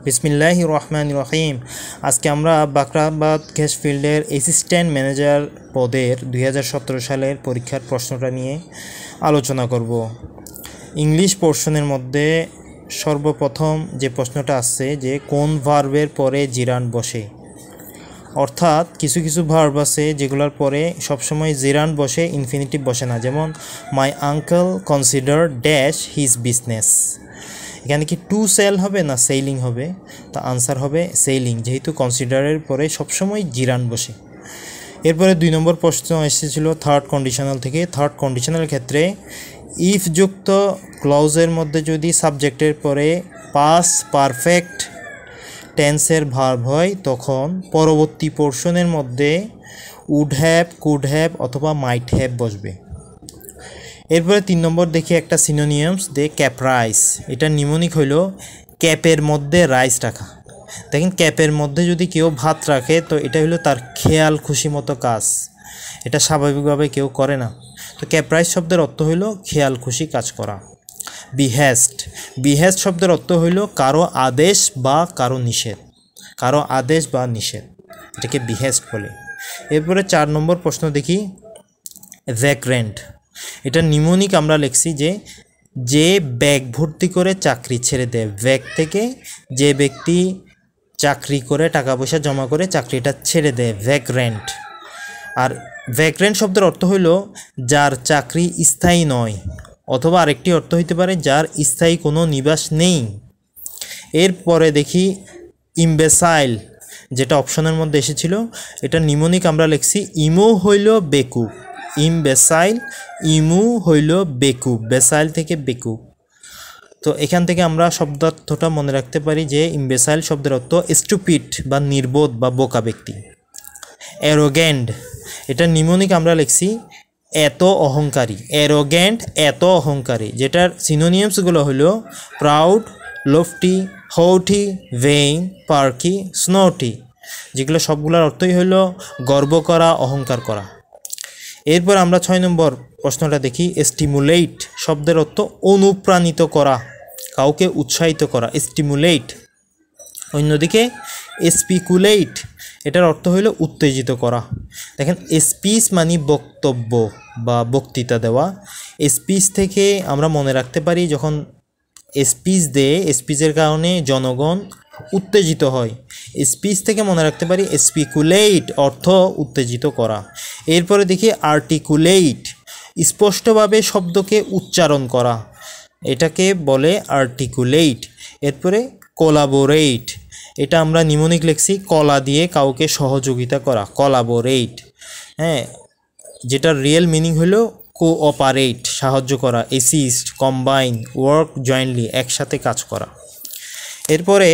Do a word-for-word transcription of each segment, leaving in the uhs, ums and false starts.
বিসমিল্লাহির রহমানির রহিম। আজকে আমরা বাকরাবাদ গ্যাস ফিল্ডের অ্যাসিস্ট্যান্ট ম্যানেজার পদের দুই হাজার সতেরো সালের পরীক্ষার প্রশ্নটা নিয়ে আলোচনা করব। ইংলিশ পোর্শনের মধ্যে সর্বপ্রথম যে প্রশ্নটা আসছে যে কোন ভার্বের পরে জিরান বসে, অর্থাৎ কিছু কিছু ভার্ব আছে যেগুলোর পরে সবসময় জিরান বসে, ইনফিনিটিভ বসে না। যেমন my uncle consider dash his business. এখানে কি টু সেল হবে না সেলিং হবে? তা আনসার হবে সেলিং, যেহেতু কনসিডারের পরে সবসময় জিরান বসে। এরপরে দুই নম্বর প্রশ্ন এসেছিল থার্ড কন্ডিশনাল থেকে। থার্ড কন্ডিশনাল ক্ষেত্রে ইফ যুক্ত ক্লজের মধ্যে যদি সাবজেক্টের পরে পাস্ট পারফেক্ট টেন্সের ভার্ব হয়, তখন পরবর্তী পোর্শনের মধ্যে উড হ্যাভ, কুড হ্যাভ অথবা মাইট হ্যাভ বসবে। এরপরে তিন নম্বর দেখি একটা সিনোনিয়ামস দে ক্যাপ রাইস। এটার নিমোনিক হইল ক্যাপের মধ্যে রাইস রাখা। দেখেন, ক্যাপের মধ্যে যদি কেউ ভাত রাখে তো এটা হলো তার খেয়াল খুশি মতো কাজ, এটা স্বাভাবিকভাবে কেউ করে না। তো ক্যাপ রাইস শব্দের অর্থ হইল খেয়াল খুশি কাজ করা। বিহেস্ট, বিহেস্ট শব্দের অর্থ হইল কারো আদেশ বা কারো নিষেধ, কারো আদেশ বা নিষেধ, এটাকে বিহেস্ট বলে। এরপরে চার নম্বর প্রশ্ন দেখি ভ্যাগ্রেন্ট। এটা নিমোনিক আমরা লিখছি যে যে ব্যাগ ভর্তি করে চাকরি ছেড়ে দেয়। ব্যাগ থেকে যে ব্যক্তি চাকরি করে টাকা পয়সা জমা করে চাকরিটা ছেড়ে দেয়, ভ্যাগ্রেন্ট। আর ভ্যাগ্রেন্ট শব্দের অর্থ হইল যার চাকরি স্থায়ী নয়, অথবা আরেকটি অর্থ হইতে পারে যার স্থায়ী কোনো নিবাস নেই। এরপরে দেখি ইমবেসাইল, যেটা অপশনের মধ্যে এসেছিল। এটা নিমোনিক আমরা লিখছি ইমো হইল বেকুব। ইমবেসাইল, ইমু হইল বেকুব, বেসাইল থেকে বেকুব। তো এখান থেকে আমরা শব্দার্থটা মনে রাখতে পারি যে ইমবেসাইল শব্দের অর্থ স্টুপিড বা নির্বোধ বা বোকা ব্যক্তি। অ্যারোগ্যান্ট, এটা নিমোনিক আমরা লিখছি এত অহংকারী। অ্যারোগ্যান্ট, এত অহংকারী, যেটার সিনোনিয়ামসগুলো হলো প্রাউড, লোফটি, হৌটি, ভেইন, পার্কি, স্নোটি, যেগুলো সবগুলোর অর্থই হলো গর্ব করা, অহংকার করা। এরপর আমরা ছয় নম্বর প্রশ্নটা দেখি স্টিমুলেট শব্দের অর্থ অনুপ্রাণিত করা, কাউকে উৎসাহিত করা, স্টিমুলেট। অন্যদিকে স্পিকুলেট, এটার অর্থ হইল উত্তেজিত করা। দেখেন, স্পিচ মানে বক্তব্য বা বক্তৃতা দেওয়া। স্পিচ থেকে আমরা মনে রাখতে পারি যখন স্পিচ দেয়, স্পিচের কারণে জনগণ উত্তেজিত হয়। স্পিচ থেকে মনে রাখতে পারি স্পিকুলেট অর্থ উত্তেজিত করা। এরপরে দেখি আর্টিকুলেট, স্পষ্টভাবে শব্দকে উচ্চারণ করা, এটাকে বলে আর্টিকুলেট। এরপরে কোলাবোরেট, এটা আমরা নিমোনিক লিখছি কলা দিয়ে কাউকে সহযোগিতা করা, কোলাবোরেট। হ্যাঁ, যেটার রিয়েল মিনিং হলো কোঅপারেট, সাহায্য করা, অ্যাসিস্ট, কম্বাইন, ওয়ার্ক জয়েন্টলি, একসাথে কাজ করা। এরপরে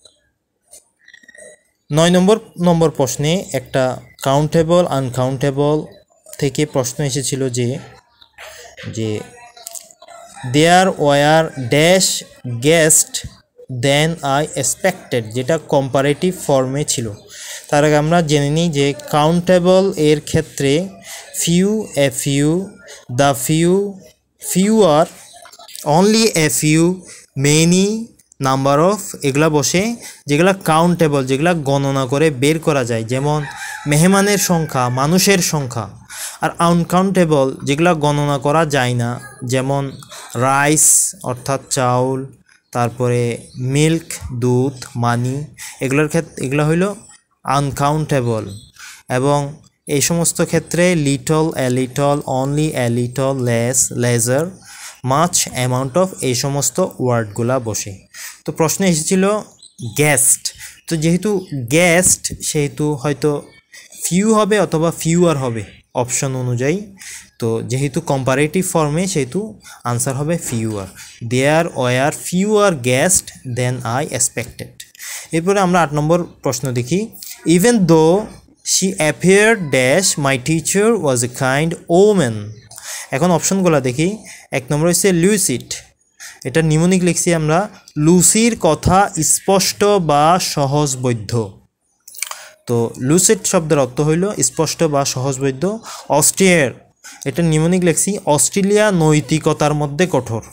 নয় নম্বর নম্বর প্রশ্নে একটা কাউন্টেবল আনকাউন্টেবল থেকে প্রশ্ন এসেছিল যে যে there were dash guest than I expected, যেটা কম্পারেটিভ ফর্মে ছিল। তার আগে আমরা জেনে নিই যে কাউন্টেবল এর ক্ষেত্রে few, a few, the few, fewer, only a few, many, number of, এগুলা বসে যেগুলা কাউন্টেবল, যেগুলা গণনা করে বের করা যায়, যেমন মেহমানের সংখ্যা, মানুষের সংখ্যা। আর আনকাউন্টেবল যেগুলা গণনা করা যায় না, যেমন রাইস অর্থাৎ চাউল, তারপরে মিল্ক দুধ, মানি, এগুলোর ক্ষেত্রে এগুলো হইল আনকাউন্টেবল। এবং এই সমস্ত ক্ষেত্রে little, a little, only, a little, less, lesser, much, amount of, এই সমস্ত ওয়ার্ডগুলা বসে। তো প্রশ্ন এসেছিল গেস্ট, তো যেহেতু গেস্ট সেহেতু হয়তো ফিউ হবে অথবা ফিউয়ার হবে অপশন অনুযায়ী। তো যেহেতু কম্পারেটিভ ফর্মে সেহেতু আনসার হবে fewer. There were fewer guest than I expected. এরপরে আমরা আট নম্বর প্রশ্ন দেখি even though she appeared dash my teacher was a kind women. এখন অপশনগুলো দেখি। এক নম্বর হচ্ছে লুসিড, এটা নিমোনিক লিখছি আমরা লুসির কথা স্পষ্ট বা সহজবোধ্য। তো লুসিড শব্দের অর্থ হইল স্পষ্ট বা সহজবোধ্য। অস্ট্রিয়ার, এটা নিমোনিক লিখছি অস্ট্রেলিয়া নৈতিকতার মধ্যে কঠোর।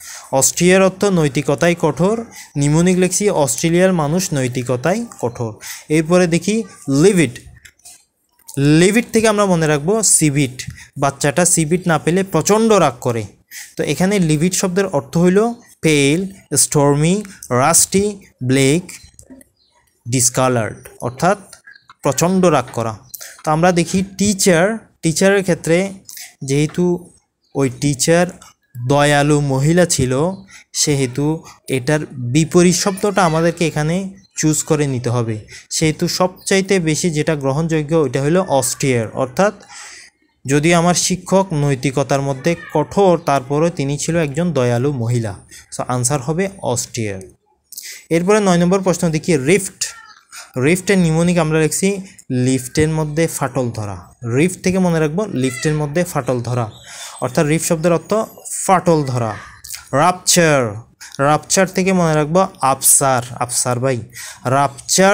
অস্ট্রিয়ার অর্থ নৈতিকতায় কঠোর, নিমোনিক লিখছি অস্ট্রেলিয়ার মানুষ নৈতিকতায় কঠোর। এরপরে দেখি লিভিট। লিভিট থেকে আমরা মনে রাখবো সিভিট, বাচ্চাটা সিভিট না পেলে প্রচণ্ড রাগ করে। তো এখানে লিভিট শব্দের অর্থ হইল পেল, স্টর্মি, রাস্টি, ব্লেক, ডিসকালার্ড, অর্থাৎ প্রচণ্ড রাগ করা। তো আমরা দেখি টিচার। টিচারের ক্ষেত্রে যেহেতু ওই টিচার দয়ালু মহিলা ছিল, সেহেতু এটার বিপরীত শব্দটা আমাদেরকে এখানে চুজ করে নিতে হবে। সেহেতু সবচাইতে বেশি যেটা গ্রহণযোগ্য ওইটা হলো অস্ট্রিয়ার, অর্থাৎ যদি আমার শিক্ষক নৈতিকতার মধ্যে কঠোর, তারপরে তিনি ছিল একজন দয়ালু মহিলা। সো আনসার হবে অস্ট্রিয়ার। এরপরে নয় নম্বর প্রশ্ন দেখি রিফট। রিফটের নিমোনিক আমরা লিখছি লিফটের মধ্যে ফাটল ধরা। রিফট থেকে মনে রাখবো লিফটের মধ্যে ফাটল ধরা, অর্থাৎ রিফট শব্দের অর্থ ফাটল ধরা। রাপচার। রাপচার থেকে মনে রাখবো আফসার, আফসার ভাই। রাপচার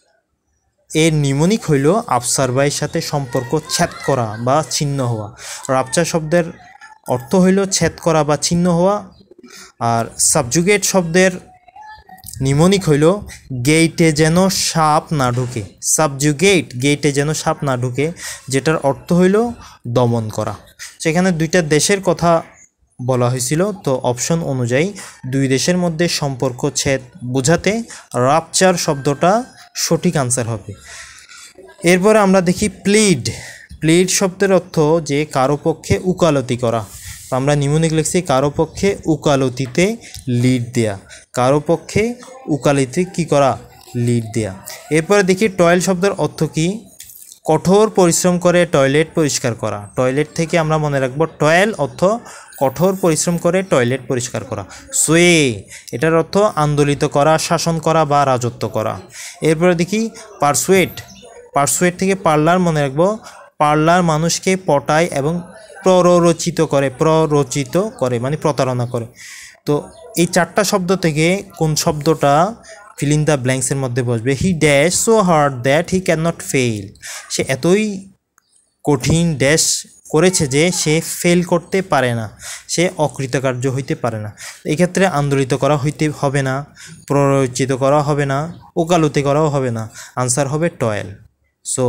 এর নিমোনিক হইল আফসার ভাইয়ের সাথে সম্পর্ক ছেদ করা বা ছিন্ন হওয়া। রাপচার শব্দের অর্থ হইল ছেদ করা বা ছিন্ন হওয়া। আর সাবজুগেট শব্দের নিমোনিক হইল গেইটে যেন সাপ না ঢুকে। সাবজুগেট, গেইটে যেন সাপ না ঢুকে, যেটার অর্থ হইল দমন করা। সেখানে দুইটা দেশের কথা বলা হয়েছিল, তো অপশন অনুযায়ী দুই দেশের মধ্যে সম্পর্ক ছেদ বোঝাতে রাপচার শব্দটা সঠিক আনসার হবে। এরপরে আমরা দেখি প্লিড। প্লিড শব্দের অর্থ যে কারো পক্ষে উকালতি করা। তো আমরা নিমোনিক লিখছি কারো পক্ষে উকালতিতে লিড দেয়া। কারো পক্ষে উকালতি কি করা? লিড দেয়া। এরপরে দেখি টয়েল শব্দের অর্থ কি? কঠোর পরিশ্রম করে টয়লেট পরিষ্কার করা। টয়লেট থেকে আমরা মনে রাখবো টয়েল অর্থ কঠোর পরিশ্রম করে টয়লেট পরিষ্কার করা। সোয়ে, এটার অর্থ আন্দোলিত করা, শাসন করা বা রাজত্ব করা। এরপরে দেখি পারসুয়েট। পারসুয়েট থেকে পার্লার মনে রাখবো পার্লার মানুষকে পটায় এবং প্ররোচিত করে, প্ররোচিত করে মানে প্রতারণা করে। তো এই চারটা শব্দ থেকে কোন শব্দটা ফিল ইন দ্য ব্ল্যাঙ্কসের মধ্যে বসবে? He dash so hard that he can not fail. সে এতই কঠিন ড্যাশ করেছে যে সে ফেল করতে পারে না, সে অকৃতকার্য হইতে পারে না। এই ক্ষেত্রে আন্দোলিত করা হইতে হবে না, প্ররোচিত করা হবে না, ওকালতি করাও হবে না। আনসার হবে toil. So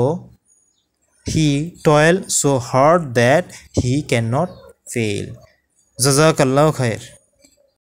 he toil so hard that he can not fail. জাযাকাল্লাহু খায়র।